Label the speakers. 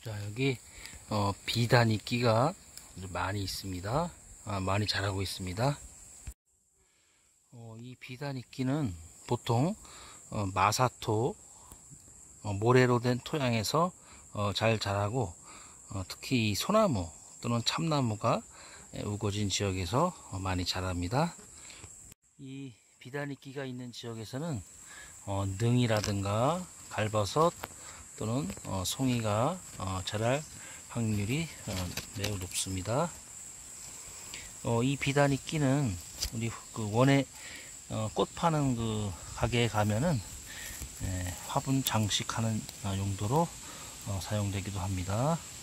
Speaker 1: 자, 여기 비단이끼가 많이 있습니다. 많이 자라고 있습니다. 이 비단이끼는 보통 마사토, 모래로 된 토양에서 잘 자라고, 특히 이 소나무 또는 참나무가 우거진 지역에서 많이 자랍니다. 이 비단이끼가 있는 지역에서는 능이라든가 갈버섯 또는 송이가 자랄 확률이 매우 높습니다. 이 비단이끼는 우리 그 원에 꽃 파는 그 가게에 가면은 화분 장식하는 용도로 사용되기도 합니다.